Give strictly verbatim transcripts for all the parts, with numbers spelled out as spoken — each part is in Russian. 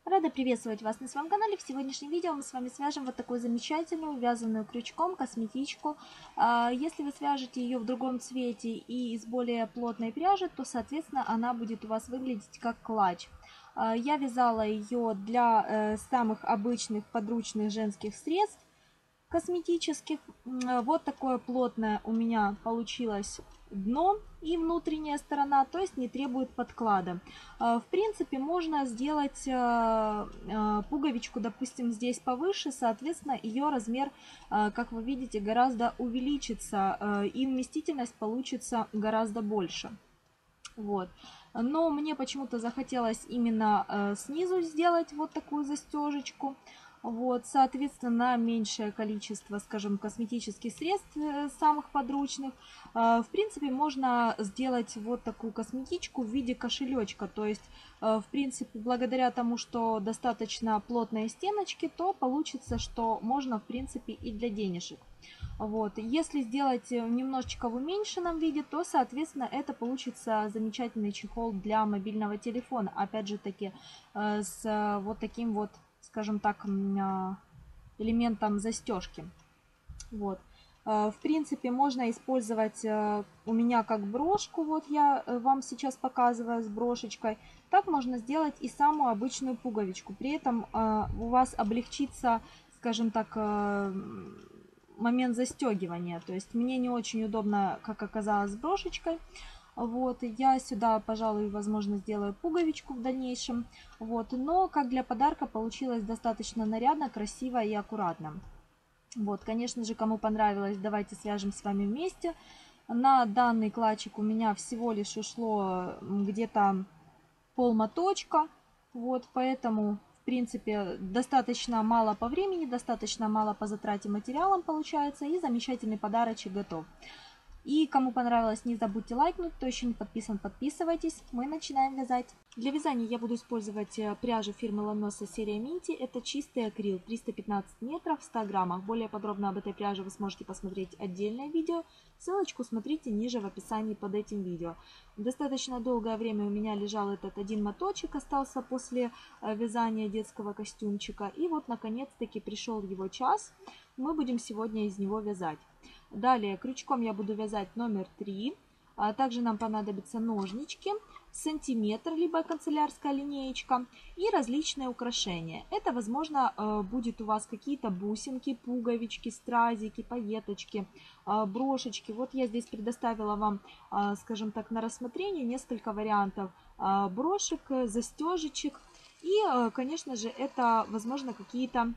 Рада приветствовать вас на своем канале. В сегодняшнем видео мы с вами свяжем вот такую замечательную вязаную крючком косметичку. Если вы свяжете ее в другом цвете и из более плотной пряжи, то соответственно она будет у вас выглядеть как клатч. Я вязала ее для самых обычных подручных женских средств косметических. Вот такое плотное у меня получилось дно и внутренняя сторона, то есть не требует подклада. В принципе, можно сделать пуговичку, допустим, здесь повыше, соответственно, ее размер, как вы видите, гораздо увеличится, и вместительность получится гораздо больше. Вот. Но мне почему-то захотелось именно снизу сделать вот такую застежечку. Вот, соответственно, меньшее количество, скажем, косметических средств самых подручных. В принципе, можно сделать вот такую косметичку в виде кошелечка. То есть, в принципе, благодаря тому, что достаточно плотные стеночки, то получится, что можно, в принципе, и для денежек. Вот. Если сделать немножечко в уменьшенном виде, то, соответственно, это получится замечательный чехол для мобильного телефона. Опять же таки, с вот таким вот, скажем так, элементом застежки. Вот. В принципе, можно использовать у меня как брошку, вот я вам сейчас показываю с брошечкой. Так можно сделать и самую обычную пуговичку. При этом у вас облегчится, скажем так, момент застегивания. То есть мне не очень удобно, как оказалось, с брошечкой. Вот, я сюда, пожалуй, возможно, сделаю пуговичку в дальнейшем. Вот, но как для подарка получилось достаточно нарядно, красиво и аккуратно. Вот, конечно же, кому понравилось, давайте свяжем с вами вместе. На данный клатчик у меня всего лишь ушло где-то полмоточка. Вот, поэтому, в принципе, достаточно мало по времени, достаточно мало по затрате материалом получается. И замечательный подарочек готов. И кому понравилось, не забудьте лайкнуть, кто еще не подписан, подписывайтесь. Мы начинаем вязать. Для вязания я буду использовать пряжу фирмы Ланоса серия Минти. Это чистый акрил, триста пятнадцать метров в ста граммах. Более подробно об этой пряже вы сможете посмотреть отдельное видео. Ссылочку смотрите ниже в описании под этим видео. Достаточно долгое время у меня лежал этот один моточек, остался после вязания детского костюмчика. И вот наконец-таки пришел его час. Мы будем сегодня из него вязать. Далее крючком я буду вязать номер три. А также нам понадобятся ножнички, сантиметр, либо канцелярская линеечка и различные украшения. Это, возможно, будет у вас какие-то бусинки, пуговички, стразики, пайеточки, брошечки. Вот я здесь предоставила вам, скажем так, на рассмотрение несколько вариантов брошек, застежечек. И, конечно же, это, возможно, какие-то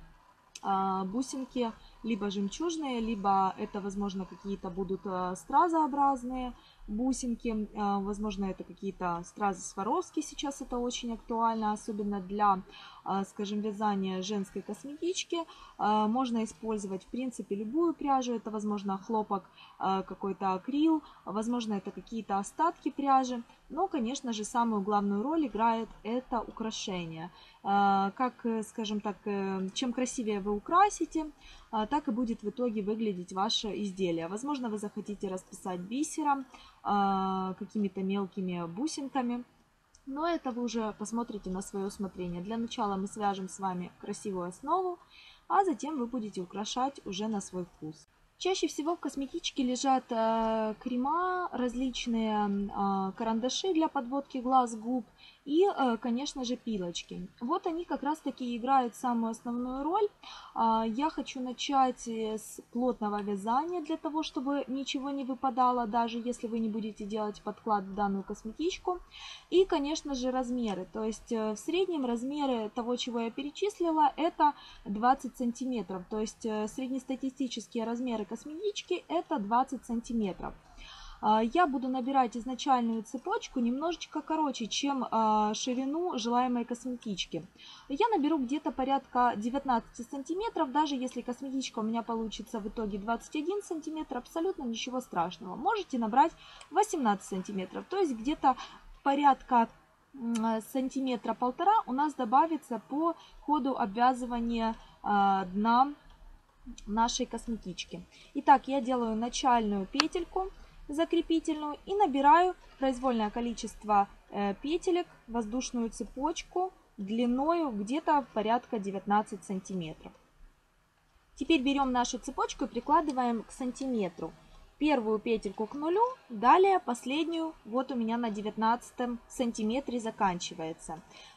бусинки, либо жемчужные, либо это, возможно, какие-то будут стразообразные бусинки. Возможно, это какие-то стразы Сваровски. Сейчас это очень актуально, особенно для, скажем, вязания женской косметички. Можно использовать, в принципе, любую пряжу. Это, возможно, хлопок, какой-то акрил, возможно, это какие-то остатки пряжи. Но, конечно же, самую главную роль играет это украшение. Как, скажем так, чем красивее вы украсите, так и будет в итоге выглядеть ваше изделие. Возможно, вы захотите расписать бисером, какими-то мелкими бусинками, но это вы уже посмотрите на свое усмотрение. Для начала мы свяжем с вами красивую основу, а затем вы будете украшать уже на свой вкус. Чаще всего в косметичке лежат э, крема, различные э, карандаши для подводки глаз, губ и, э, конечно же, пилочки. Вот они как раз таки играют самую основную роль. Э, я хочу начать с плотного вязания, для того, чтобы ничего не выпадало, даже если вы не будете делать подклад в данную косметичку. И, конечно же, размеры. То есть э, в среднем размеры того, чего я перечислила, это двадцать сантиметров. То есть э, среднестатистические размеры косметички это двадцать сантиметров. Я буду набирать изначальную цепочку немножечко короче, чем ширину желаемой косметички. Я наберу где-то порядка девятнадцати сантиметров, даже если косметичка у меня получится в итоге двадцать один сантиметр, абсолютно ничего страшного. Можете набрать восемнадцать сантиметров, то есть где-то порядка сантиметра полтора у нас добавится по ходу обвязывания дна нашей косметички. Итак, я делаю начальную петельку закрепительную и набираю произвольное количество петелек, воздушную цепочку длиною где-то порядка девятнадцать сантиметров. Теперь берем нашу цепочку и прикладываем к сантиметру. Первую петельку к нулю, далее последнюю, вот у меня на девятнадцатом сантиметре заканчивается.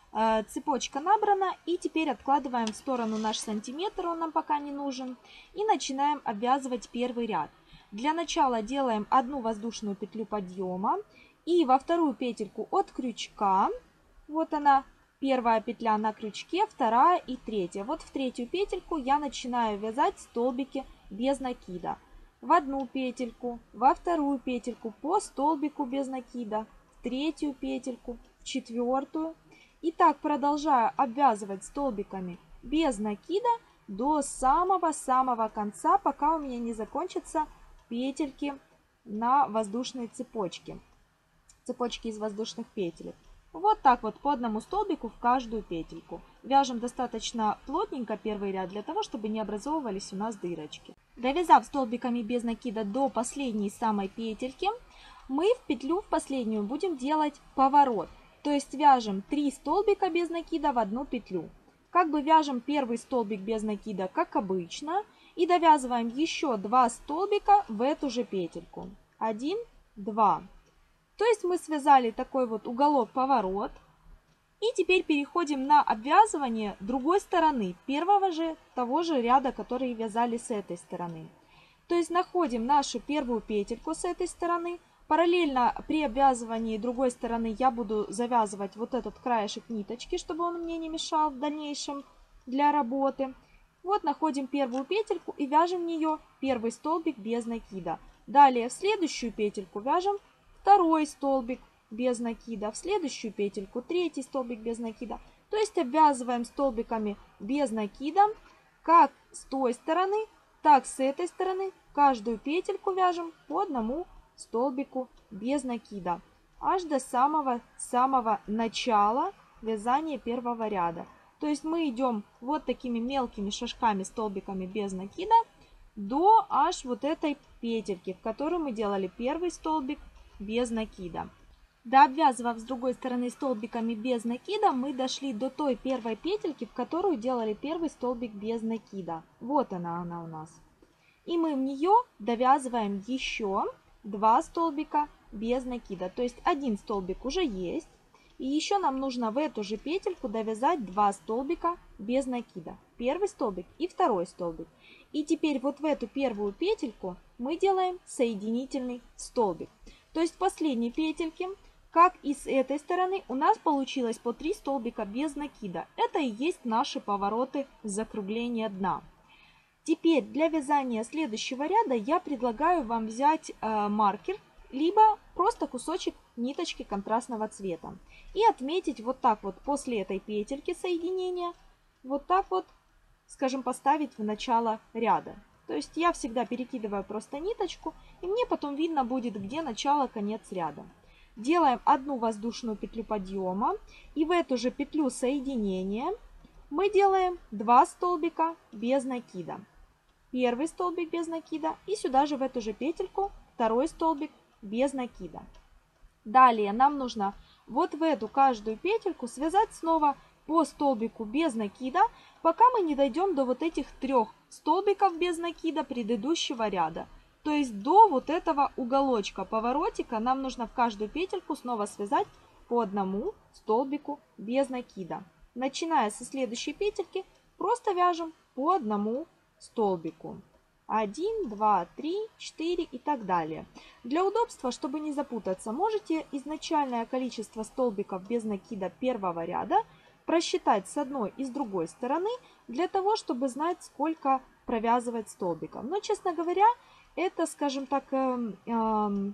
Цепочка набрана, и теперь откладываем в сторону наш сантиметр, он нам пока не нужен, и начинаем обвязывать первый ряд. Для начала делаем одну воздушную петлю подъема и во вторую петельку от крючка, вот она, первая петля на крючке, вторая и третья. Вот в третью петельку я начинаю вязать столбики без накида. В одну петельку, во вторую петельку по столбику без накида, в третью петельку, в четвертую. И так продолжаю обвязывать столбиками без накида до самого-самого конца, пока у меня не закончатся петельки на воздушной цепочке, цепочки из воздушных петель. Вот так вот по одному столбику в каждую петельку. Вяжем достаточно плотненько первый ряд, для того, чтобы не образовывались у нас дырочки. Довязав столбиками без накида до последней самой петельки, мы в петлю в последнюю будем делать поворот. То есть вяжем три столбика без накида в одну петлю. Как бы вяжем первый столбик без накида, как обычно, и довязываем еще два столбика в эту же петельку. один, два. То есть мы связали такой вот уголок-поворот. И теперь переходим на обвязывание другой стороны, первого же, того же ряда, который вязали с этой стороны. То есть находим нашу первую петельку с этой стороны. Параллельно при обвязывании другой стороны я буду завязывать вот этот краешек ниточки, чтобы он мне не мешал в дальнейшем для работы. Вот находим первую петельку и вяжем в нее первый столбик без накида. Далее в следующую петельку вяжем второй столбик без накида, в следующую петельку третий столбик без накида. То есть обвязываем столбиками без накида как с той стороны, так с этой стороны. Каждую петельку вяжем по одному столбику без накида, аж до самого-самого начала вязания первого ряда. То есть мы идем вот такими мелкими шажками, столбиками без накида, до аж вот этой петельки, в которой мы делали первый столбик без накида. Дообвязывав с другой стороны столбиками без накида, мы дошли до той первой петельки, в которую делали первый столбик без накида. Вот она, она у нас. И мы в нее довязываем еще два столбика без накида. То есть один столбик уже есть. И еще нам нужно в эту же петельку довязать два столбика без накида. Первый столбик и второй столбик. И теперь вот в эту первую петельку мы делаем соединительный столбик. То есть в последней петельке, как и с этой стороны, у нас получилось по три столбика без накида. Это и есть наши повороты закругления дна. Теперь для вязания следующего ряда я предлагаю вам взять э, маркер, либо просто кусочек ниточки контрастного цвета. И отметить вот так вот после этой петельки соединения, вот так вот, скажем, поставить в начало ряда. То есть я всегда перекидываю просто ниточку, и мне потом видно будет, где начало, конец ряда. Делаем одну воздушную петлю подъема, и в эту же петлю соединения мы делаем два столбика без накида. Первый столбик без накида и сюда же в эту же петельку второй столбик без накида. Далее нам нужно вот в эту каждую петельку связать снова по столбику без накида, пока мы не дойдем до вот этих трех столбиков без накида предыдущего ряда. То есть до вот этого уголочка, поворотика, нам нужно в каждую петельку снова связать по одному столбику без накида. Начиная со следующей петельки, просто вяжем по одному столбику. один, два, три, четыре и так далее. Для удобства, чтобы не запутаться, можете изначальное количество столбиков без накида первого ряда просчитать с одной и с другой стороны, для того, чтобы знать, сколько провязывать столбиков. Но, честно говоря, это, скажем так, э, э,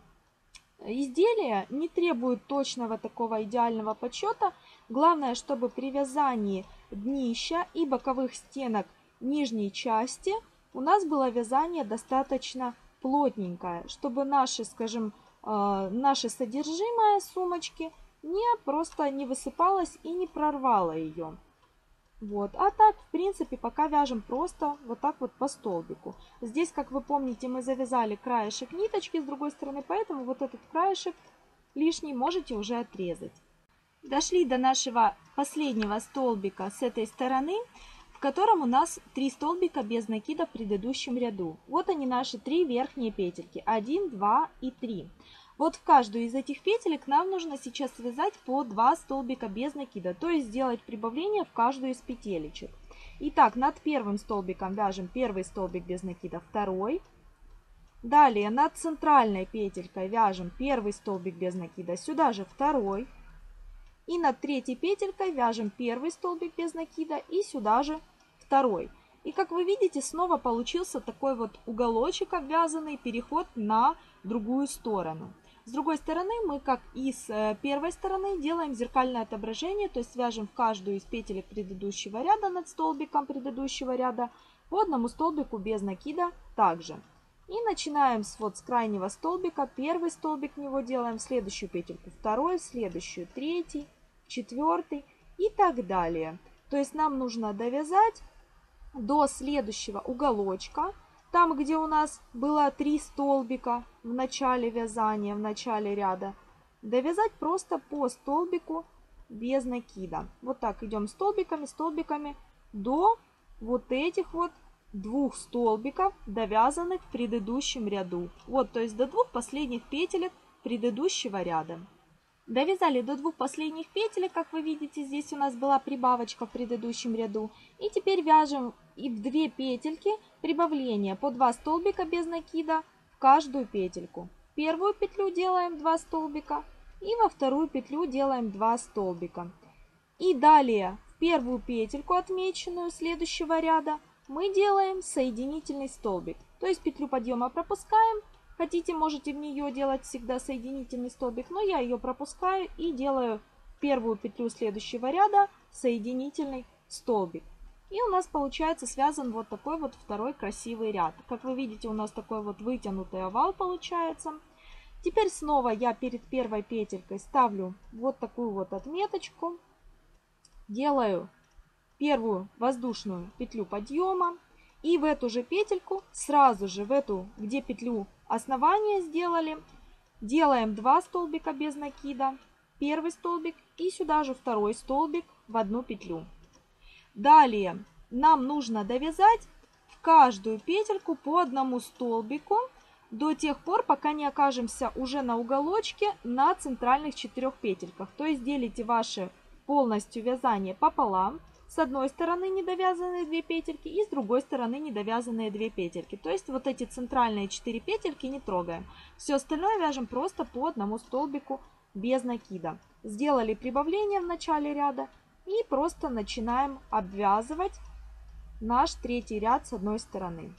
изделие не требует точного такого идеального подсчета. Главное, чтобы при вязании днища и боковых стенок нижней части у нас было вязание достаточно плотненькое, чтобы наши, скажем, э, наше содержимое сумочки не просто не высыпалось и не прорвало ее. Вот. А так, в принципе, пока вяжем просто вот так вот по столбику. Здесь, как вы помните, мы завязали краешек ниточки с другой стороны, поэтому вот этот краешек лишний можете уже отрезать. Дошли до нашего последнего столбика с этой стороны, в котором у нас три столбика без накида в предыдущем ряду. Вот они, наши три верхние петельки. один, два и три. Вот в каждую из этих петелек нам нужно сейчас связать по два столбика без накида, то есть сделать прибавление в каждую из петелечек. Итак, над первым столбиком вяжем первый столбик без накида, второй. Далее над центральной петелькой вяжем первый столбик без накида, сюда же второй. И над третьей петелькой вяжем первый столбик без накида и сюда же второй. И как вы видите, снова получился такой вот уголочек обвязанный, переход на другую сторону. С другой стороны мы, как и с первой стороны, делаем зеркальное отображение, то есть вяжем в каждую из петелек предыдущего ряда над столбиком предыдущего ряда по одному столбику без накида также. И начинаем с, вот, с крайнего столбика, первый столбик в него делаем, в следующую петельку второй, в следующую третий, четвертый и так далее. То есть нам нужно довязать до следующего уголочка, там, где у нас было три столбика в начале вязания, в начале ряда, довязать просто по столбику без накида. Вот так идем столбиками, столбиками до вот этих вот двух столбиков, довязанных в предыдущем ряду. Вот, то есть до двух последних петелек предыдущего ряда. Довязали до двух последних петелек, как вы видите, здесь у нас была прибавочка в предыдущем ряду. И теперь вяжем и в две петельки прибавление по два столбика без накида в каждую петельку. В первую петлю делаем два столбика и во вторую петлю делаем два столбика. И далее в первую петельку, отмеченную следующего ряда, мы делаем соединительный столбик. То есть петлю подъема пропускаем. Хотите, можете в нее делать всегда соединительный столбик, но я ее пропускаю и делаю в первую петлю следующего ряда соединительный столбик. И у нас получается связан вот такой вот второй красивый ряд. Как вы видите, у нас такой вот вытянутый овал получается. Теперь снова я перед первой петелькой ставлю вот такую вот отметочку. Делаю первую воздушную петлю подъема. И в эту же петельку, сразу же в эту, где петлю основания сделали, делаем два столбика без накида, первый столбик и сюда же второй столбик в одну петлю. Далее нам нужно довязать в каждую петельку по одному столбику до тех пор, пока не окажемся уже на уголочке на центральных четырех петельках. То есть делите ваше полностью вязание пополам. С одной стороны недовязанные две петельки и с другой стороны недовязанные две петельки. То есть вот эти центральные четыре петельки не трогаем. Все остальное вяжем просто по одному столбику без накида. Сделали прибавление в начале ряда и просто начинаем обвязывать наш третий ряд с одной стороны.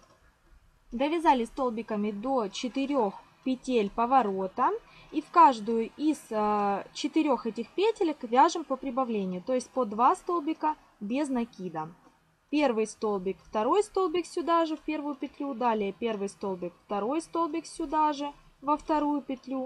Довязали столбиками до четырёх петель поворота. И в каждую из э, четырех этих петелек вяжем по прибавлению, то есть по два столбика без накида. Первый столбик, второй столбик сюда же в первую петлю, далее первый столбик, второй столбик сюда же во вторую петлю,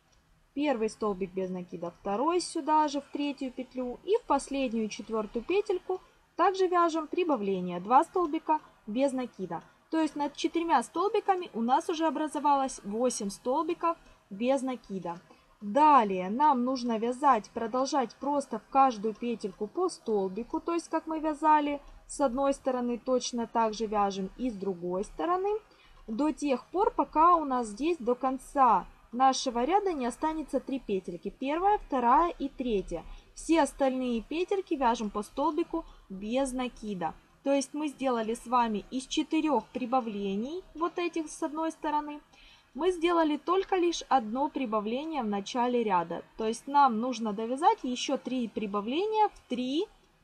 первый столбик без накида, второй сюда же в третью петлю и в последнюю четвертую петельку также вяжем прибавление, два столбика без накида. То есть над четырьмя столбиками у нас уже образовалось восемь столбиков без накида. Далее нам нужно вязать, продолжать просто в каждую петельку по столбику, то есть как мы вязали с одной стороны, точно так же вяжем и с другой стороны, до тех пор, пока у нас здесь до конца нашего ряда не останется три петельки. Первая, вторая и третья. Все остальные петельки вяжем по столбику без накида. То есть мы сделали с вами из четырех прибавлений, вот этих с одной стороны, мы сделали только лишь одно прибавление в начале ряда. То есть нам нужно довязать еще три прибавления в три,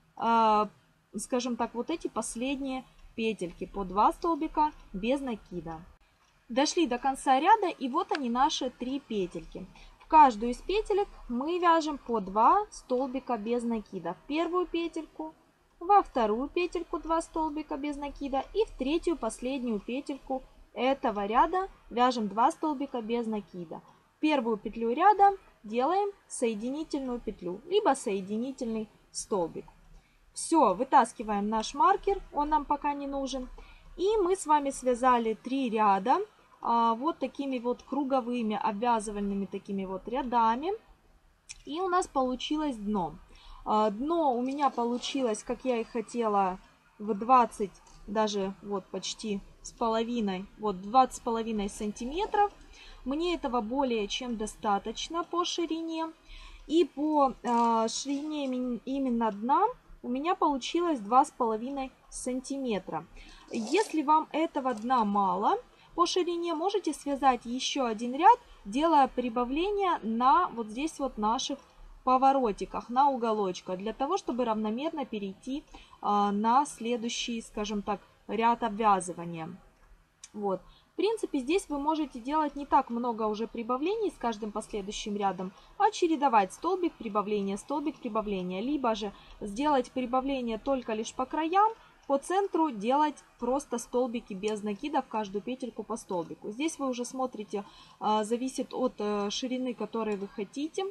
э, скажем так, вот эти последние петельки по два столбика без накида. Дошли до конца ряда, и вот они, наши три петельки. В каждую из петелек мы вяжем по два столбика без накида. В первую петельку, во вторую петельку два столбика без накида и в третью последнюю петельку этого ряда вяжем два столбика без накида. В первую петлю ряда делаем соединительную петлю, либо соединительный столбик. Все, вытаскиваем наш маркер, он нам пока не нужен. И мы с вами связали три ряда а, вот такими вот круговыми обвязывальными такими вот рядами. И у нас получилось дно. Дно у меня получилось, как я и хотела, в двадцать, даже вот почти с половиной, вот двадцать с половиной сантиметров. Мне этого более чем достаточно по ширине. И по э, ширине именно дна у меня получилось два с половиной сантиметра. Если вам этого дна мало по ширине, можете связать еще один ряд, делая прибавление на вот здесь вот наших поворотиках, на уголочках, для того, чтобы равномерно перейти а, на следующий, скажем так, ряд обвязывания. Вот. В принципе, здесь вы можете делать не так много уже прибавлений с каждым последующим рядом, а чередовать столбик, прибавление, столбик, прибавление. Либо же сделать прибавление только лишь по краям, по центру делать просто столбики без накида в каждую петельку по столбику. Здесь вы уже смотрите, зависит от ширины, которой вы хотите.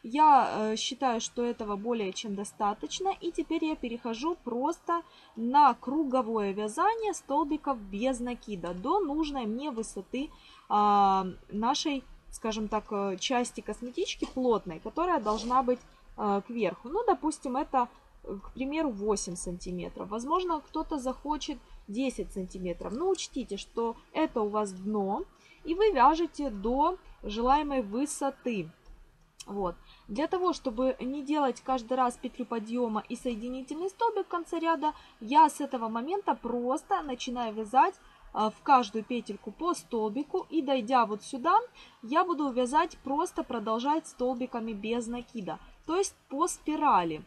Я считаю, что этого более чем достаточно. И теперь я перехожу просто на круговое вязание столбиков без накида до нужной мне высоты нашей, скажем так, части косметички плотной, которая должна быть кверху. Ну, допустим, это, к примеру, восемь сантиметров. Возможно, кто-то захочет десять сантиметров. Но учтите, что это у вас дно, и вы вяжете до желаемой высоты. Вот. Для того, чтобы не делать каждый раз петлю подъема и соединительный столбик в конце ряда, я с этого момента просто начинаю вязать в каждую петельку по столбику, и дойдя вот сюда, я буду вязать, просто продолжать столбиками без накида, то есть по спирали.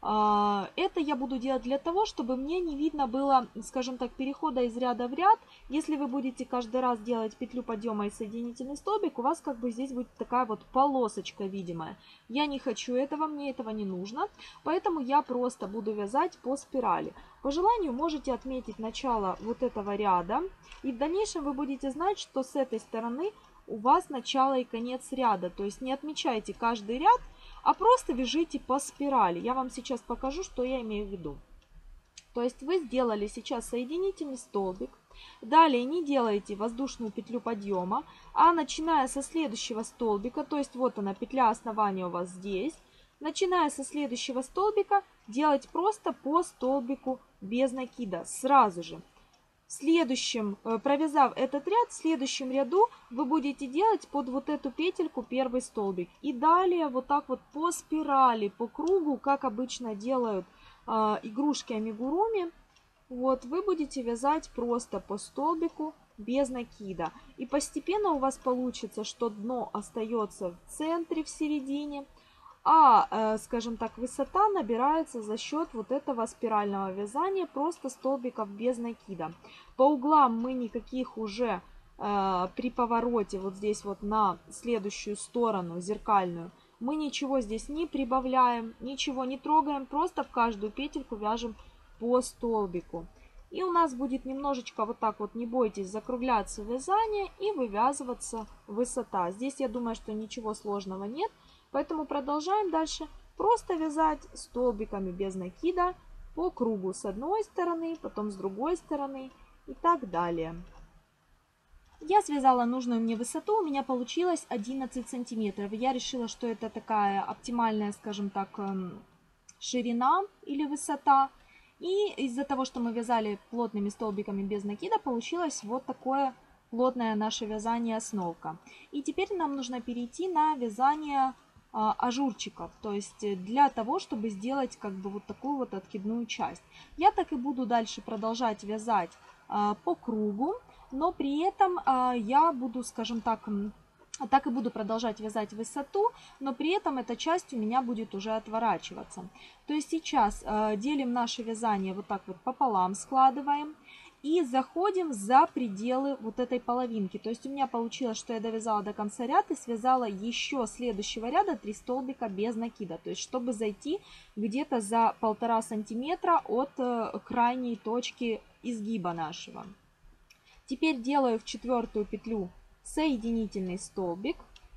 Это я буду делать для того, чтобы мне не видно было, скажем так, перехода из ряда в ряд. Если вы будете каждый раз делать петлю подъема и соединительный столбик, у вас как бы здесь будет такая вот полосочка видимая. Я не хочу этого, мне этого не нужно, поэтому я просто буду вязать по спирали. По желанию можете отметить начало вот этого ряда, и в дальнейшем вы будете знать, что с этой стороны у вас начало и конец ряда. То есть не отмечайте каждый ряд, а просто вяжите по спирали. Я вам сейчас покажу, что я имею в виду. То есть вы сделали сейчас соединительный столбик. Далее не делаете воздушную петлю подъема, а начиная со следующего столбика, то есть вот она, петля основания у вас здесь, начиная со следующего столбика делать просто по столбику без накида сразу же. В следующем, провязав этот ряд, в следующем ряду вы будете делать под вот эту петельку первый столбик. И далее вот так вот по спирали, по кругу, как обычно делают э, игрушки амигуруми, вот вы будете вязать просто по столбику без накида. И постепенно у вас получится, что дно остается в центре, в середине, а, э, скажем так, высота набирается за счет вот этого спирального вязания, просто столбиков без накида. По углам мы никаких уже э, при повороте вот здесь вот на следующую сторону зеркальную мы ничего здесь не прибавляем, ничего не трогаем, просто в каждую петельку вяжем по столбику. И у нас будет немножечко вот так вот, не бойтесь, закругляться вязание и вывязываться высота. Здесь я думаю, что ничего сложного нет. Поэтому продолжаем дальше просто вязать столбиками без накида по кругу с одной стороны, потом с другой стороны и так далее. Я связала нужную мне высоту, у меня получилось одиннадцать сантиметров. Я решила, что это такая оптимальная, скажем так, ширина или высота. И из-за того, что мы вязали плотными столбиками без накида, получилось вот такое плотное наше вязание основка. И теперь нам нужно перейти на вязание ажурчиков, то есть для того, чтобы сделать как бы вот такую вот откидную часть. Я так и буду дальше продолжать вязать а, по кругу, но при этом а, я буду, скажем так, так и буду продолжать вязать высоту, но при этом эта часть у меня будет уже отворачиваться. То есть сейчас а, делим наше вязание вот так вот пополам, складываем. И заходим за пределы вот этой половинки. То есть у меня получилось, что я довязала до конца ряд и связала еще следующего ряда три столбика без накида. То есть чтобы зайти где-то за полтора сантиметра от крайней точки изгиба нашего. Теперь делаю в четвертую петлю соединительный столбик.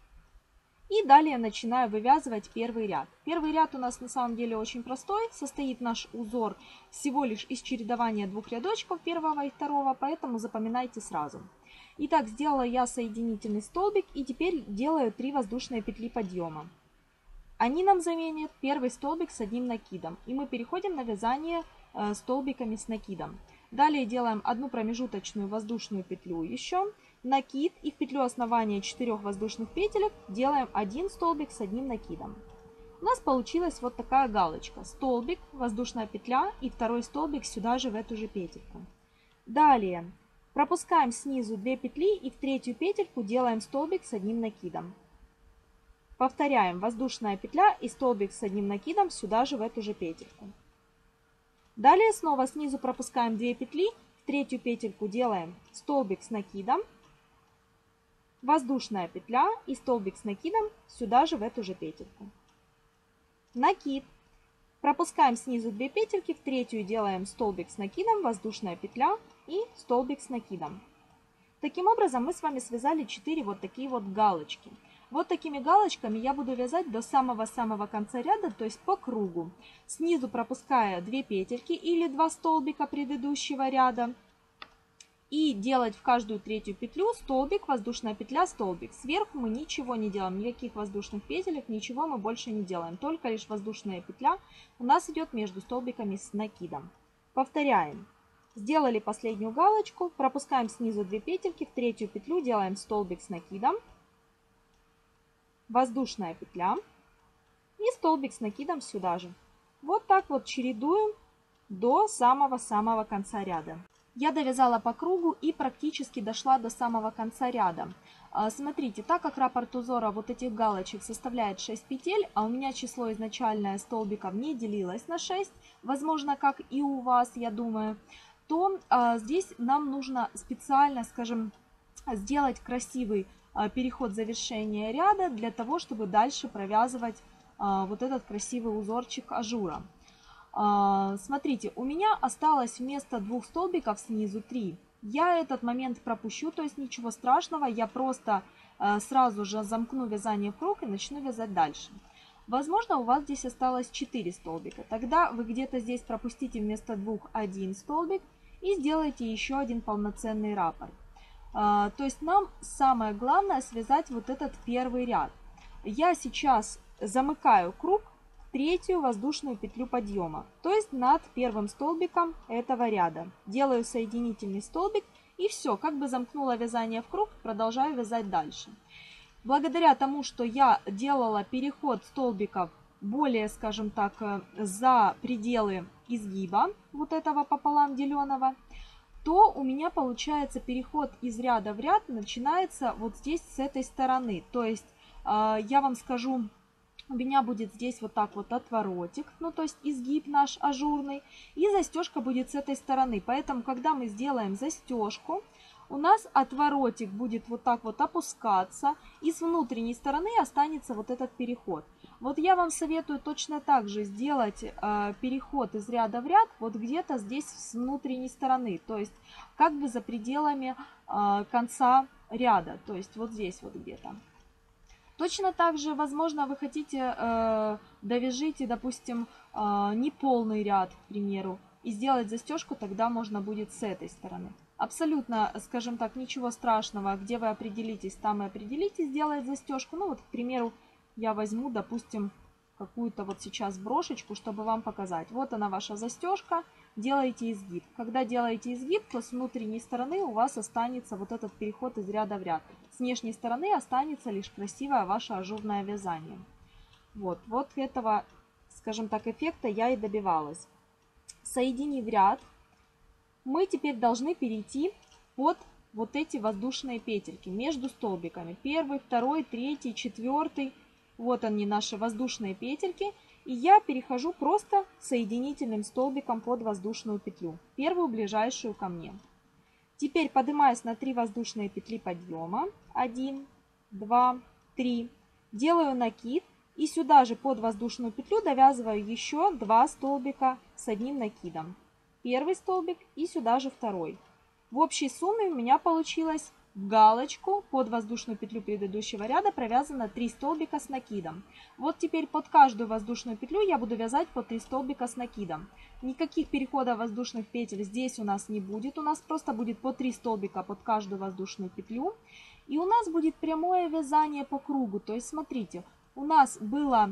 И далее начинаю вывязывать первый ряд. Первый ряд у нас на самом деле очень простой. Состоит наш узор всего лишь из чередования двух рядочков, первого и второго, поэтому запоминайте сразу. Итак, сделала я соединительный столбик и теперь делаю три воздушные петли подъема. Они нам заменят первый столбик с одним накидом. И мы переходим на вязание э, столбиками с накидом. Далее делаем одну промежуточную воздушную петлю еще, накид, и в петлю основания четырех воздушных петелек делаем один столбик с одним накидом. У нас получилась вот такая галочка. Столбик, воздушная петля и второй столбик сюда же в эту же петельку. Далее пропускаем снизу две петли и в третью петельку делаем столбик с одним накидом. Повторяем воздушная петля и столбик с одним накидом сюда же в эту же петельку. Далее снова снизу пропускаем две петли, в третью петельку делаем столбик с накидом, воздушная петля и столбик с накидом сюда же в эту же петельку. Накид. Пропускаем снизу две петельки, в третью делаем столбик с накидом, воздушная петля и столбик с накидом. Таким образом мы с вами связали четыре вот такие вот галочки. Вот такими галочками я буду вязать до самого-самого конца ряда, то есть по кругу. Снизу пропуская две петельки или два столбика предыдущего ряда. И делать в каждую третью петлю столбик, воздушная петля, столбик. Сверху мы ничего не делаем, никаких воздушных петелек, ничего мы больше не делаем. Только лишь воздушная петля у нас идет между столбиками с накидом. Повторяем. Сделали последнюю галочку, пропускаем снизу две петельки, в третью петлю делаем столбик с накидом, воздушная петля и столбик с накидом сюда же. Вот так вот чередуем до самого-самого конца ряда. Я довязала по кругу и практически дошла до самого конца ряда. Смотрите, так как раппорт узора вот этих галочек составляет шесть петель, а у меня число изначальное столбиков не делилось на шесть, возможно, как и у вас, я думаю, то а, здесь нам нужно специально, скажем, сделать красивый а, переход завершения ряда для того, чтобы дальше провязывать а, вот этот красивый узорчик ажура. А, смотрите, у меня осталось вместо двух столбиков снизу три. Я этот момент пропущу, то есть ничего страшного, я просто а, сразу же замкну вязание в круг и начну вязать дальше. Возможно, у вас здесь осталось четыре столбика. Тогда вы где-то здесь пропустите вместо двух один столбик и сделайте еще один полноценный раппорт. А, то есть нам самое главное связать вот этот первый ряд. Я сейчас замыкаю круг в третью воздушную петлю подъема, то есть над первым столбиком этого ряда. Делаю соединительный столбик и все, как бы замкнула вязание в круг, продолжаю вязать дальше. Благодаря тому, что я делала переход столбиков более, скажем так, за пределы изгиба вот этого пополам деленного, то у меня получается переход из ряда в ряд начинается вот здесь с этой стороны. То есть я вам скажу, у меня будет здесь вот так вот отворотик, ну то есть изгиб наш ажурный, и застежка будет с этой стороны. Поэтому, когда мы сделаем застежку, у нас отворотик будет вот так вот опускаться, и с внутренней стороны останется вот этот переход. Вот я вам советую точно так же сделать э, переход из ряда в ряд вот где-то здесь с внутренней стороны, то есть как бы за пределами э, конца ряда, то есть вот здесь вот где-то. Точно так же, возможно, вы хотите э, довяжите, допустим, э, неполный ряд, к примеру, и сделать застежку, тогда можно будет с этой стороны. Абсолютно, скажем так, ничего страшного, где вы определитесь, там и определитесь сделать застежку. Ну вот, к примеру, я возьму, допустим, какую-то вот сейчас брошечку, чтобы вам показать. Вот она ваша застежка, делаете изгиб. Когда делаете изгиб, то с внутренней стороны у вас останется вот этот переход из ряда в ряд. С внешней стороны останется лишь красивое ваше ажурное вязание. Вот, вот этого, скажем так, эффекта я и добивалась. Соединив ряд, мы теперь должны перейти под вот эти воздушные петельки между столбиками. Первый, второй, третий, четвертый. Вот они, наши воздушные петельки. И я перехожу просто соединительным столбиком под воздушную петлю. Первую, ближайшую ко мне. Теперь поднимаюсь на три воздушные петли подъема. один, два, три. Делаю накид. И сюда же под воздушную петлю довязываю еще два столбика с одним накидом. Первый столбик и сюда же второй. В общей сумме у меня получилось в галочку под воздушную петлю предыдущего ряда провязано три столбика с накидом. Вот теперь под каждую воздушную петлю я буду вязать по три столбика с накидом. Никаких переходов воздушных петель здесь у нас не будет. У нас просто будет по три столбика под каждую воздушную петлю. И у нас будет прямое вязание по кругу. То есть смотрите, у нас было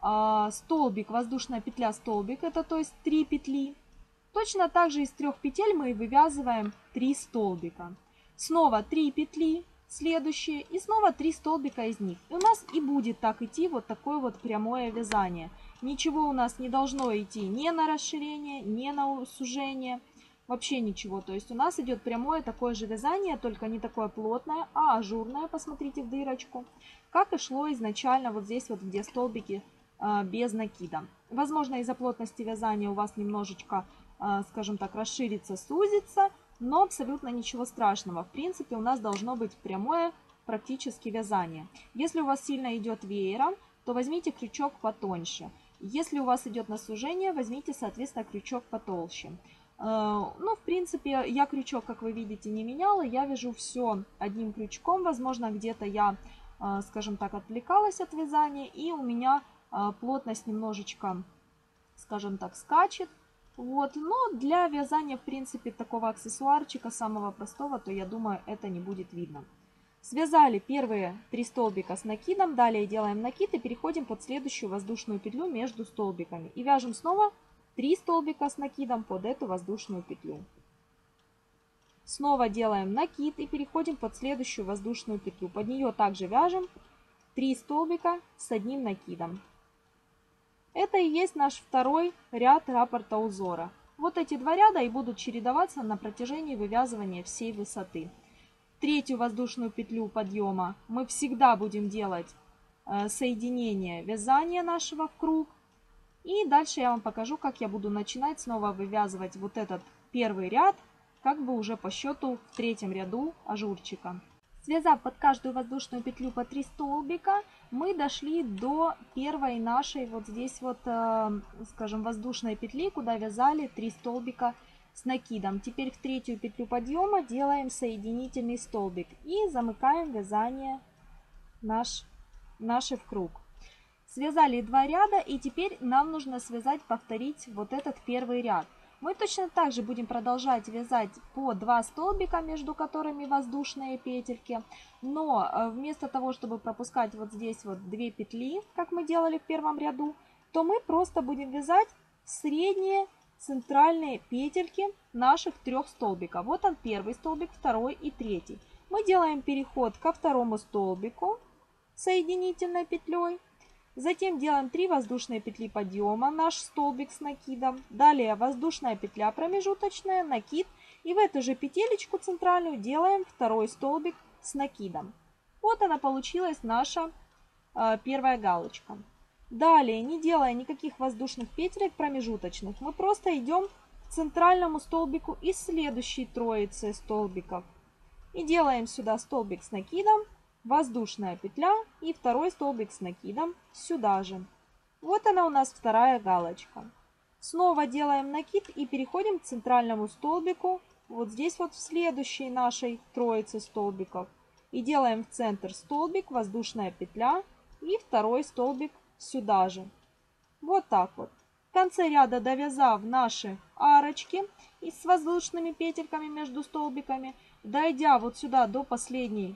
а, столбик, воздушная петля, столбик, это то есть три петли. Точно так же из трех петель мы вывязываем три столбика. Снова три петли, следующие, и снова три столбика из них. И у нас и будет так идти вот такое вот прямое вязание. Ничего у нас не должно идти ни на расширение, ни на сужение. Вообще ничего. То есть у нас идет прямое такое же вязание, только не такое плотное, а ажурное, посмотрите в дырочку, как и шло изначально вот здесь вот, где столбики э, без накида. Возможно, из-за плотности вязания у вас немножечко, э, скажем так, расширится, сузится, но абсолютно ничего страшного. В принципе, у нас должно быть прямое практически вязание. Если у вас сильно идет веером, то возьмите крючок потоньше. Если у вас идет на сужение, возьмите, соответственно, крючок потолще. Ну, в принципе, я крючок, как вы видите, не меняла. Я вяжу все одним крючком. Возможно, где-то я, скажем так, отвлекалась от вязания, и у меня плотность немножечко, скажем так, скачет. Вот. Но для вязания, в принципе, такого аксессуарчика, самого простого, то я думаю, это не будет видно. Связали первые три столбика с накидом. Далее делаем накид и переходим под следующую воздушную петлю между столбиками. И вяжем снова три столбика с накидом под эту воздушную петлю. Снова делаем накид и переходим под следующую воздушную петлю. Под нее также вяжем три столбика с одним накидом. Это и есть наш второй ряд раппорта узора. Вот эти два ряда и будут чередоваться на протяжении вывязывания всей высоты. Третью воздушную петлю подъема мы всегда будем делать соединение вязания нашего в круг. И дальше я вам покажу, как я буду начинать снова вывязывать вот этот первый ряд, как бы уже по счету в третьем ряду ажурчика. Связав под каждую воздушную петлю по три столбика, мы дошли до первой нашей вот здесь вот, скажем, воздушной петли, куда вязали три столбика с накидом. Теперь в третью петлю подъема делаем соединительный столбик и замыкаем вязание наш, наше в круг. Связали два ряда, и теперь нам нужно связать, повторить вот этот первый ряд. Мы точно так же будем продолжать вязать по два столбика, между которыми воздушные петельки. Но вместо того, чтобы пропускать вот здесь вот две петли, как мы делали в первом ряду, то мы просто будем вязать средние центральные петельки наших трех столбиков. Вот он, первый столбик, второй и третий. Мы делаем переход ко второму столбику соединительной петлей. Затем делаем три воздушные петли подъема, наш столбик с накидом. Далее воздушная петля промежуточная, накид. И в эту же петелечку центральную делаем второй столбик с накидом. Вот она получилась наша э, первая галочка. Далее, не делая никаких воздушных петелек промежуточных, мы просто идем к центральному столбику из следующей троицы столбиков. И делаем сюда столбик с накидом, воздушная петля и второй столбик с накидом сюда же. Вот она у нас вторая галочка. Снова делаем накид и переходим к центральному столбику, вот здесь вот в следующей нашей троице столбиков. И делаем в центр столбик, воздушная петля и второй столбик сюда же. Вот так вот. В конце ряда, довязав наши арочки и с воздушными петельками между столбиками, дойдя вот сюда до последней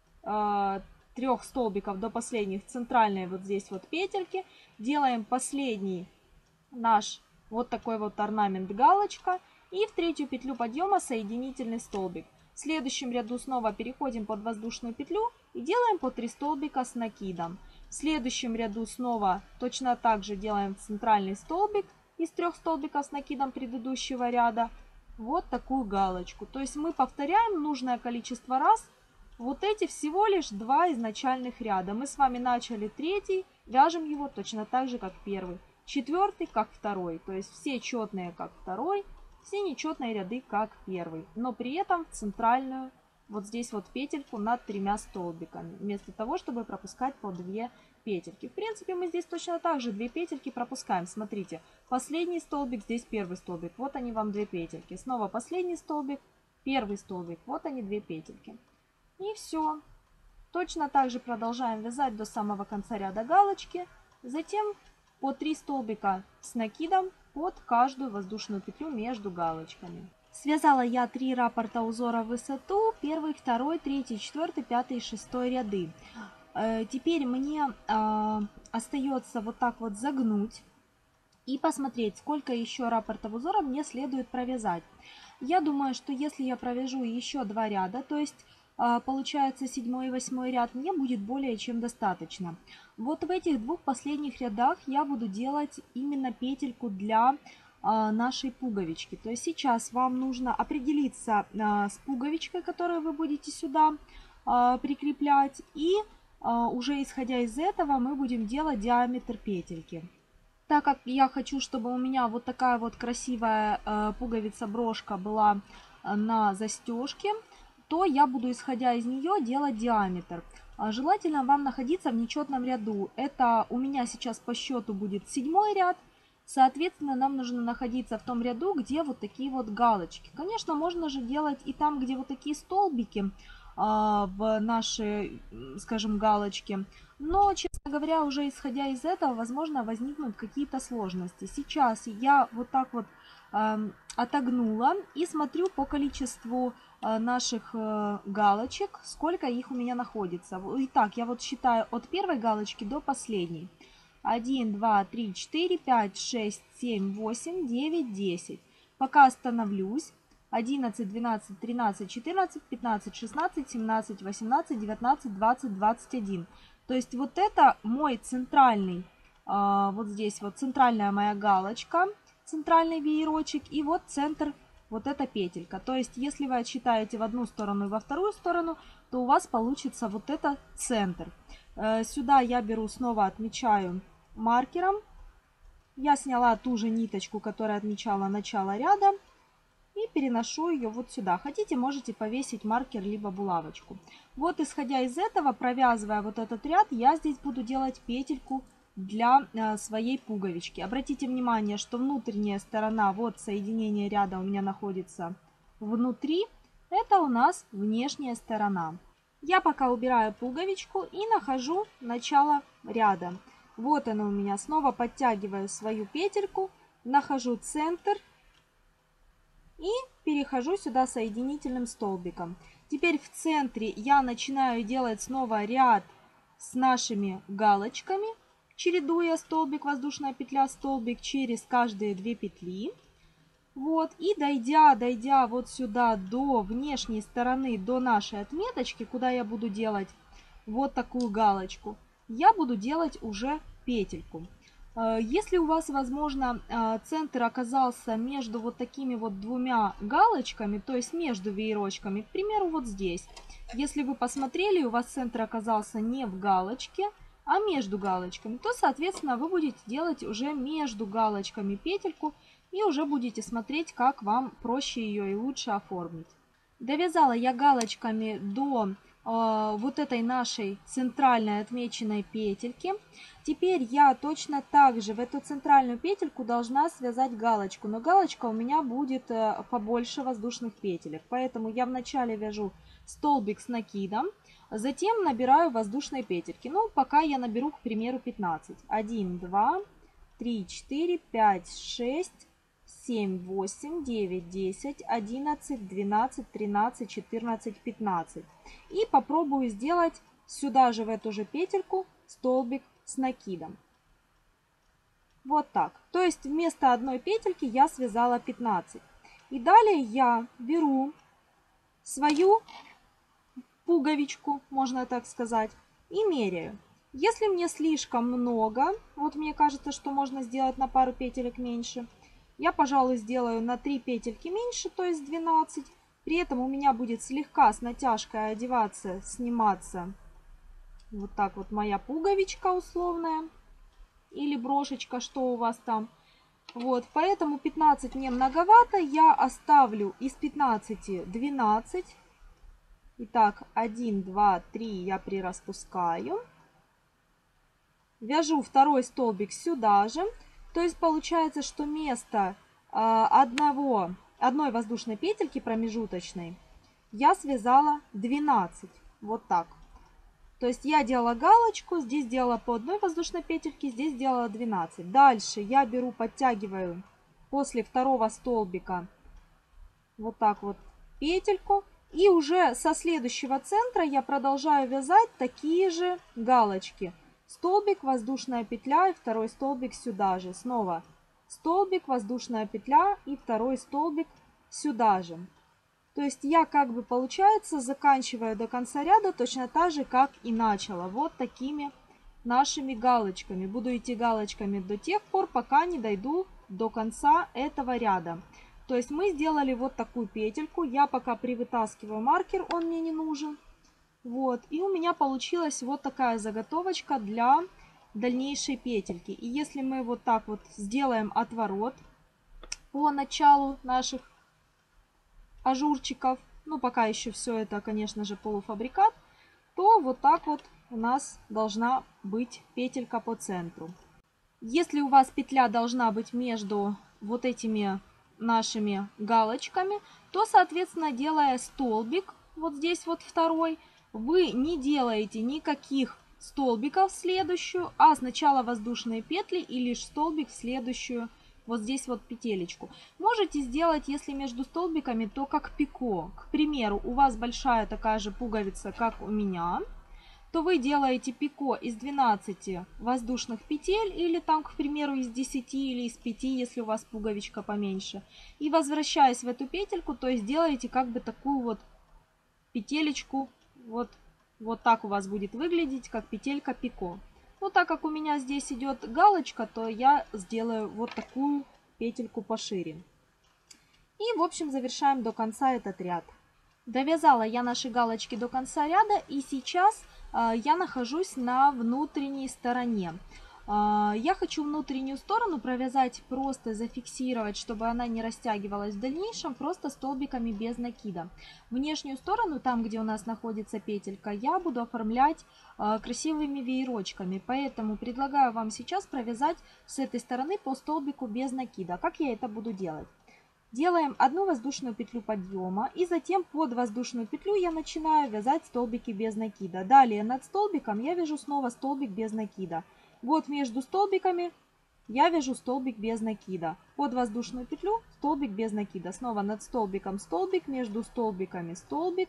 трех столбиков, до последних центральной вот здесь вот петельки, делаем последний наш вот такой вот орнамент галочка и в третью петлю подъема соединительный столбик. В следующем ряду снова переходим под воздушную петлю и делаем по три столбика с накидом. В следующем ряду снова точно так же делаем центральный столбик из трех столбиков с накидом предыдущего ряда. Вот такую галочку. То есть мы повторяем нужное количество раз вот эти всего лишь два изначальных ряда. Мы с вами начали третий, вяжем его точно так же, как первый. Четвертый, как второй. То есть все четные, как второй, все нечетные ряды, как первый. Но при этом в центральную, вот здесь вот петельку над тремя столбиками. Вместо того, чтобы пропускать по две петельки. В принципе, мы здесь точно так же две петельки пропускаем. Смотрите, последний столбик, здесь первый столбик. Вот они вам две петельки. Снова последний столбик, первый столбик. Вот они две петельки. И все. Точно так же продолжаем вязать до самого конца ряда галочки. Затем по три столбика с накидом под каждую воздушную петлю между галочками. Связала я три раппорта узора в высоту. Первый, второй, третий, четвертый, пятый и шестой ряды. Теперь мне остается вот так вот загнуть и посмотреть, сколько еще раппортов узора мне следует провязать. Я думаю, что если я провяжу еще два ряда, то есть получается седьмой и восьмой ряд, мне будет более чем достаточно. Вот в этих двух последних рядах я буду делать именно петельку для нашей пуговички. То есть сейчас вам нужно определиться с пуговичкой, которую вы будете сюда прикреплять, и уже исходя из этого мы будем делать диаметр петельки. Так как я хочу, чтобы у меня вот такая вот красивая пуговица-брошка была на застежке, то я буду, исходя из нее, делать диаметр. Желательно вам находиться в нечетном ряду. Это у меня сейчас по счету будет седьмой ряд. Соответственно, нам нужно находиться в том ряду, где вот такие вот галочки. Конечно, можно же делать и там, где вот такие столбики в наши, скажем, галочки. Но, честно говоря, уже исходя из этого, возможно, возникнут какие-то сложности. Сейчас я вот так вот э, отогнула и смотрю по количеству э, наших э, галочек, сколько их у меня находится. Итак, я вот считаю от первой галочки до последней. один, два, три, четыре, пять, шесть, семь, восемь, девять, десять. Пока остановлюсь. одиннадцать, двенадцать, тринадцать, четырнадцать, пятнадцать, шестнадцать, семнадцать, восемнадцать, девятнадцать, двадцать, двадцать один. То есть вот это мой центральный, э, вот здесь вот центральная моя галочка, центральный веерочек, и вот центр, вот эта петелька. То есть если вы отсчитаете в одну сторону и во вторую сторону, то у вас получится вот это центр. Э, сюда я беру, снова отмечаю маркером. Я сняла ту же ниточку, которая отмечала начало ряда. И переношу ее вот сюда. Хотите, можете повесить маркер либо булавочку. Вот исходя из этого, провязывая вот этот ряд, я здесь буду делать петельку для э, своей пуговички. Обратите внимание, что внутренняя сторона, вот соединение ряда у меня находится внутри. Это у нас внешняя сторона. Я пока убираю пуговичку и нахожу начало ряда. Вот она у меня. Снова подтягиваю свою петельку, нахожу центр. И перехожу сюда соединительным столбиком. Теперь в центре я начинаю делать снова ряд с нашими галочками, чередуя столбик, воздушная петля, столбик через каждые две петли. Вот, и дойдя, дойдя вот сюда до внешней стороны, до нашей отметочки, куда я буду делать вот такую галочку, я буду делать уже петельку. Если у вас, возможно, центр оказался между вот такими вот двумя галочками, то есть между веерочками, к примеру, вот здесь. Если вы посмотрели, у вас центр оказался не в галочке, а между галочками, то, соответственно, вы будете делать уже между галочками петельку и уже будете смотреть, как вам проще ее и лучше оформить. Довязала я галочками до э, вот этой нашей центральной отмеченной петельки. Теперь я точно так же в эту центральную петельку должна связать галочку. Но галочка у меня будет э, побольше воздушных петелек. Поэтому я вначале вяжу столбик с накидом, затем набираю воздушные петельки. Ну, пока я наберу, к примеру, пятнадцать. один, два, три, четыре, пять, шесть, семь, восемь, девять, десять, одиннадцать, двенадцать, тринадцать, четырнадцать, пятнадцать. И попробую сделать сюда же в эту же петельку столбик с накидом. Вот так. То есть вместо одной петельки я связала пятнадцать. И далее я беру свою пуговичку, можно так сказать, и меряю. Если мне слишком много, вот мне кажется, что можно сделать на пару петелек меньше, я, пожалуй, сделаю на три петельки меньше, то есть двенадцать. При этом у меня будет слегка с натяжкой одеваться, сниматься вот так вот моя пуговичка условная или брошечка, что у вас там. Вот, поэтому пятнадцать мне многовато, я оставлю из пятнадцати двенадцать. Итак, один, два, три я прираспускаю. Вяжу второй столбик сюда же. То есть получается, что вместо одного, одной воздушной петельки промежуточной я связала двенадцать. Вот так. То есть я делала галочку, здесь делала по одной воздушной петельке, здесь делала двенадцать. Дальше я беру, подтягиваю после второго столбика вот так вот петельку И уже со следующего центра я продолжаю вязать такие же галочки. Столбик, воздушная петля и второй столбик сюда же. Снова столбик, воздушная петля и второй столбик сюда же. То есть я как бы получается заканчиваю до конца ряда точно так же, как и начала. Вот такими нашими галочками. Буду идти галочками до тех пор, пока не дойду до конца этого ряда. То есть мы сделали вот такую петельку. Я пока привытаскиваю маркер, он мне не нужен. Вот. И у меня получилась вот такая заготовочка для дальнейшей петельки. И если мы вот так вот сделаем отворот по началу наших ажурчиков, ну пока еще все это, конечно же, полуфабрикат, то вот так вот у нас должна быть петелька по центру. Если у вас петля должна быть между вот этими нашими галочками, то, соответственно, делая столбик, вот здесь вот второй, вы не делаете никаких столбиков в следующую, а сначала воздушные петли и лишь столбик в следующую, вот здесь вот петелечку. Можете сделать, если между столбиками, то как пико. К примеру, у вас большая такая же пуговица, как у меня, то вы делаете пико из двенадцати воздушных петель или там, к примеру, из десяти или из пяти, если у вас пуговичка поменьше. И возвращаясь в эту петельку, то есть делаете как бы такую вот петелечку, вот, вот так у вас будет выглядеть, как петелька пико. Но так как у меня здесь идет галочка, то я сделаю вот такую петельку пошире. И, в общем, завершаем до конца этот ряд. Довязала я наши галочки до конца ряда, и сейчас э, я нахожусь на внутренней стороне. Э, я хочу внутреннюю сторону провязать, просто зафиксировать, чтобы она не растягивалась в дальнейшем, просто столбиками без накида. Внешнюю сторону, там где у нас находится петелька, я буду оформлять э, красивыми веерочками, поэтому предлагаю вам сейчас провязать с этой стороны по столбику без накида. Как я это буду делать? Делаем одну воздушную петлю подъема, и затем под воздушную петлю я начинаю вязать столбики без накида. Далее над столбиком я вяжу снова столбик без накида. Вот между столбиками я вяжу столбик без накида. Под воздушную петлю столбик без накида. Снова над столбиком столбик, между столбиками столбик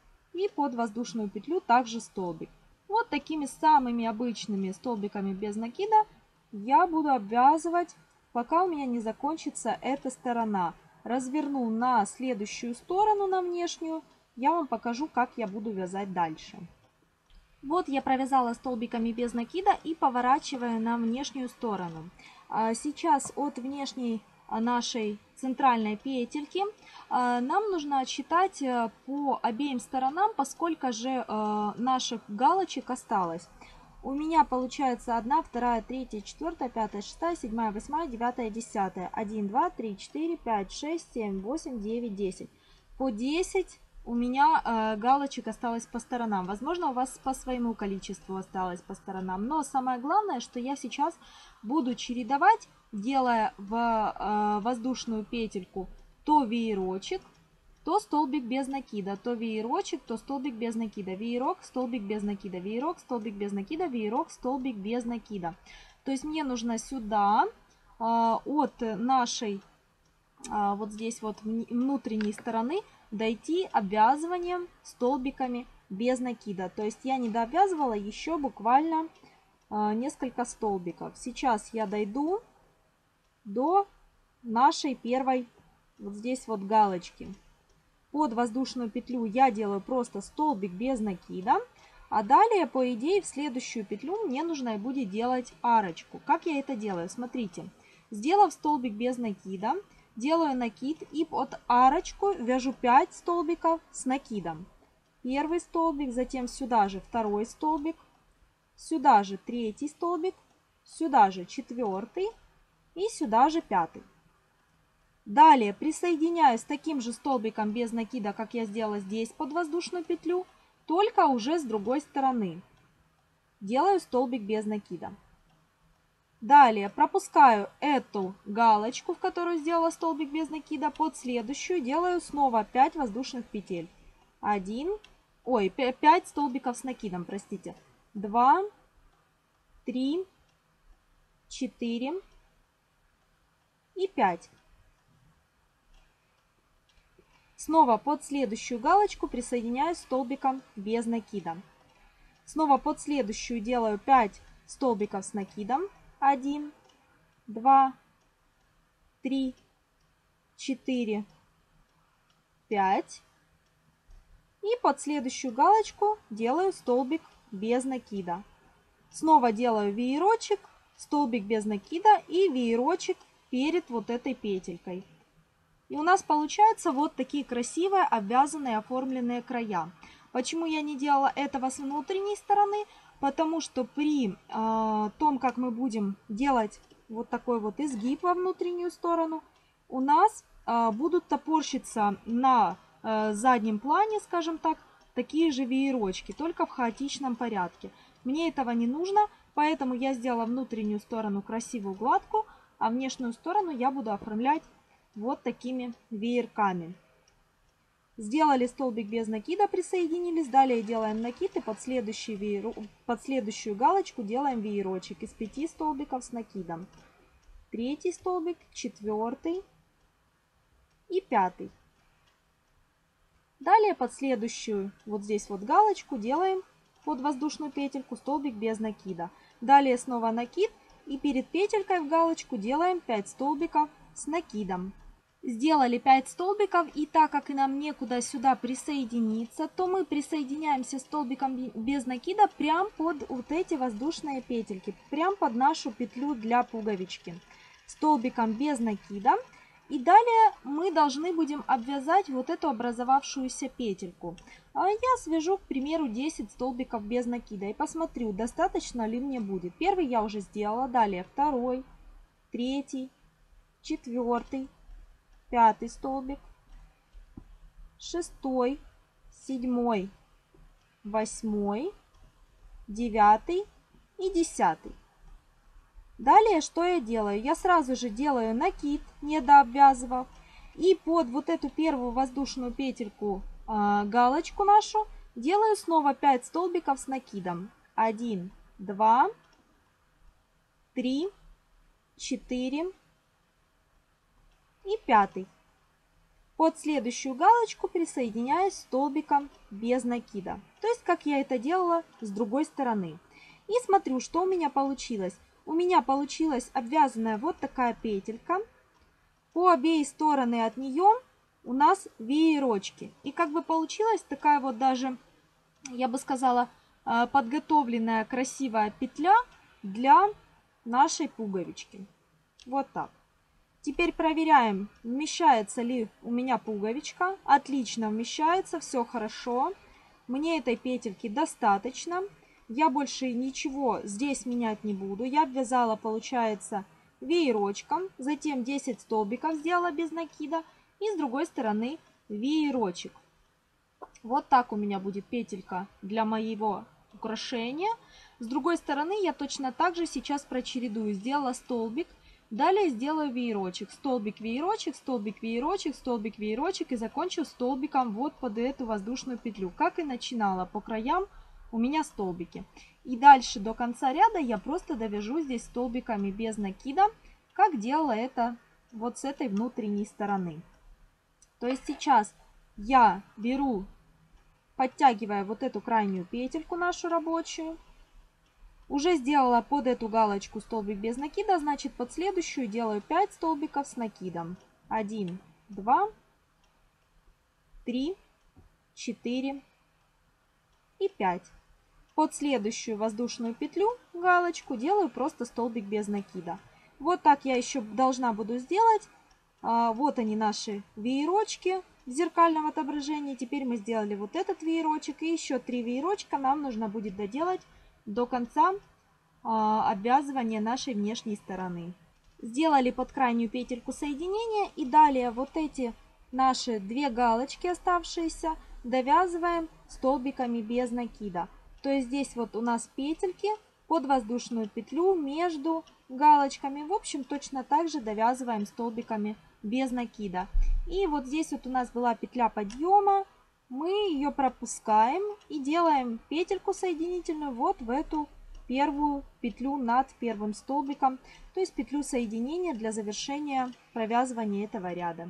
и под воздушную петлю также столбик. Вот такими самыми обычными столбиками без накида я буду обвязывать, пока у меня не закончится эта сторона. Разверну на следующую сторону, на внешнюю, я вам покажу, как я буду вязать дальше. Вот я провязала столбиками без накида и поворачиваю на внешнюю сторону. Сейчас от внешней нашей центральной петельки нам нужно отсчитать по обеим сторонам, поскольку же наших галочек осталось. У меня получается одна, вторая, третья, четвертая, пятая, шестая, седьмая, восьмая, девятая, десятая. один, два, три, четыре, пять, шесть, семь, восемь, девять, десять. По десять у меня э, галочек осталось по сторонам. Возможно, у вас по своему количеству осталось по сторонам. Но самое главное, что я сейчас буду чередовать, делая в э, воздушную петельку то веерочек, то столбик без накида, то веерочек, то столбик без накида, веерок, столбик без накида, веерок, столбик без накида, веерок, столбик без накида. То есть мне нужно сюда от нашей вот здесь вот внутренней стороны дойти обвязыванием столбиками без накида. То есть я не довязывала еще буквально несколько столбиков. Сейчас я дойду до нашей первой вот здесь вот галочки. Под воздушную петлю я делаю просто столбик без накида. А далее, по идее, в следующую петлю мне нужно будет делать арочку. Как я это делаю? Смотрите. Сделав столбик без накида, делаю накид и под арочку вяжу пять столбиков с накидом. Первый столбик, затем сюда же второй столбик, сюда же третий столбик, сюда же четвертый и сюда же пятый. Далее присоединяю с таким же столбиком без накида, как я сделала здесь под воздушную петлю, только уже с другой стороны. Делаю столбик без накида. Далее пропускаю эту галочку, в которую сделала столбик без накида, под следующую делаю снова пять воздушных петель. один, ой, пять столбиков с накидом, простите. два, три, четыре и пять. Снова под следующую галочку присоединяю столбиком без накида. Снова под следующую делаю пять столбиков с накидом. один, два, три, четыре, пять. И под следующую галочку делаю столбик без накида. Снова делаю веерочек, столбик без накида и веерочек перед вот этой петелькой. И у нас получаются вот такие красивые обвязанные оформленные края. Почему я не делала этого с внутренней стороны? Потому что при э, том, как мы будем делать вот такой вот изгиб во внутреннюю сторону, у нас э, будут топорщиться на э, заднем плане, скажем так, такие же веерочки, только в хаотичном порядке. Мне этого не нужно, поэтому я сделала внутреннюю сторону красивую, гладкую, а внешнюю сторону я буду оформлять вот такими веерками. Сделали столбик без накида, присоединились. Далее делаем накид и под, следующий веер... под следующую галочку делаем веерочек из пяти столбиков с накидом. Третий столбик, четвертый и пятый. Далее под следующую вот здесь вот галочку делаем под воздушную петельку столбик без накида. Далее снова накид и перед петелькой в галочку делаем пять столбиков с накидом. Сделали пять столбиков, и так как и нам некуда сюда присоединиться, то мы присоединяемся столбиком без накида прямо под вот эти воздушные петельки, прямо под нашу петлю для пуговички. Столбиком без накида. И далее мы должны будем обвязать вот эту образовавшуюся петельку. А я свяжу, к примеру, десять столбиков без накида и посмотрю, достаточно ли мне будет. Первый я уже сделала, далее второй, третий, четвертый, пятый столбик, шестой, седьмой, восьмой, девятый и десятый. Далее что я делаю? Я сразу же делаю накид, не дообвязывав, и под вот эту первую воздушную петельку э, галочку нашу делаю снова пять столбиков с накидом. один, два, три, четыре и пятый. Под следующую галочку присоединяюсь столбиком без накида. То есть, как я это делала с другой стороны. И смотрю, что у меня получилось. У меня получилась обвязанная вот такая петелька. По обеих стороны от нее у нас веерочки. И как бы получилась такая вот даже, я бы сказала, подготовленная красивая петля для нашей пуговички. Вот так. Теперь проверяем, вмещается ли у меня пуговичка. Отлично вмещается, все хорошо. Мне этой петельки достаточно. Я больше ничего здесь менять не буду. Я обвязала, получается, веерочком. Затем десять столбиков сделала без накида. И с другой стороны веерочек. Вот так у меня будет петелька для моего украшения. С другой стороны я точно так же сейчас прочередую. Сделала столбик. Далее сделаю веерочек, столбик, веерочек, столбик, веерочек, столбик, веерочек и закончу столбиком вот под эту воздушную петлю. Как и начинала, по краям у меня столбики. И дальше до конца ряда я просто довяжу здесь столбиками без накида, как делала это вот с этой внутренней стороны. То есть сейчас я беру, подтягивая вот эту крайнюю петельку нашу рабочую. Уже сделала под эту галочку столбик без накида, значит под следующую делаю пять столбиков с накидом. один, два, три, четыре и пять. Под следующую воздушную петлю, галочку, делаю просто столбик без накида. Вот так я еще должна буду сделать. Вот они наши веерочки в зеркальном отображении. Теперь мы сделали вот этот веерочек и еще три веерочка нам нужно будет доделать до конца а, обвязывания нашей внешней стороны. Сделали под крайнюю петельку соединения и далее вот эти наши две галочки оставшиеся довязываем столбиками без накида. То есть здесь вот у нас петельки под воздушную петлю между галочками. В общем, точно так же довязываем столбиками без накида. И вот здесь вот у нас была петля подъема. Мы ее пропускаем и делаем петельку соединительную вот в эту первую петлю над первым столбиком, то есть петлю соединения для завершения провязывания этого ряда.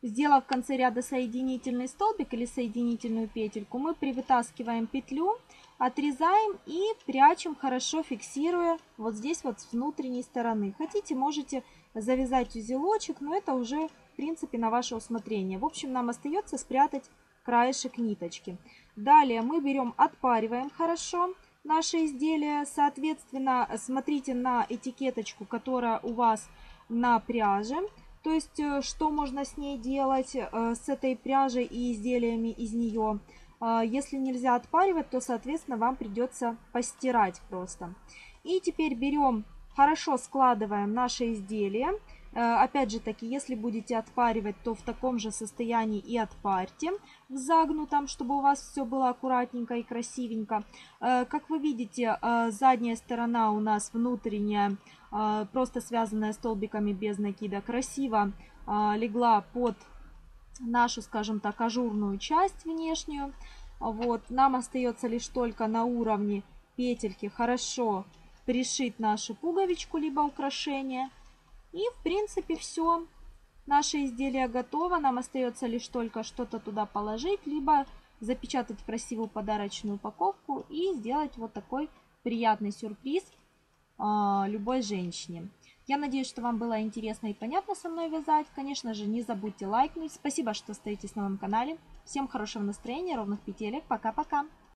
Сделав в конце ряда соединительный столбик или соединительную петельку, мы привытаскиваем петлю, отрезаем и прячем, хорошо фиксируя вот здесь вот с внутренней стороны. Хотите, можете завязать узелочек, но это уже в принципе на ваше усмотрение. В общем, нам остается спрятать краешек ниточки. Далее мы берем, отпариваем хорошо наше изделие. Соответственно, смотрите на этикеточку, которая у вас на пряже. То есть, что можно с ней делать, с этой пряжей и изделиями из нее. Если нельзя отпаривать, то, соответственно, вам придется постирать просто. И теперь берем, хорошо складываем наше изделие. Опять же таки, если будете отпаривать, то в таком же состоянии и отпарьте, в загнутом, чтобы у вас все было аккуратненько и красивенько. Как вы видите, задняя сторона у нас внутренняя, просто связанная столбиками без накида, красиво легла под нашу, скажем так, ажурную часть внешнюю. Вот. Нам остается лишь только на уровне петельки хорошо пришить нашу пуговичку, либо украшение. И в принципе все. Наше изделие готово. Нам остается лишь только что-то туда положить, либо запечатать в красивую подарочную упаковку и сделать вот такой приятный сюрприз э, любой женщине. Я надеюсь, что вам было интересно и понятно со мной вязать. Конечно же, не забудьте лайкнуть. Спасибо, что остаетесь на моем канале. Всем хорошего настроения, ровных петелек. Пока-пока.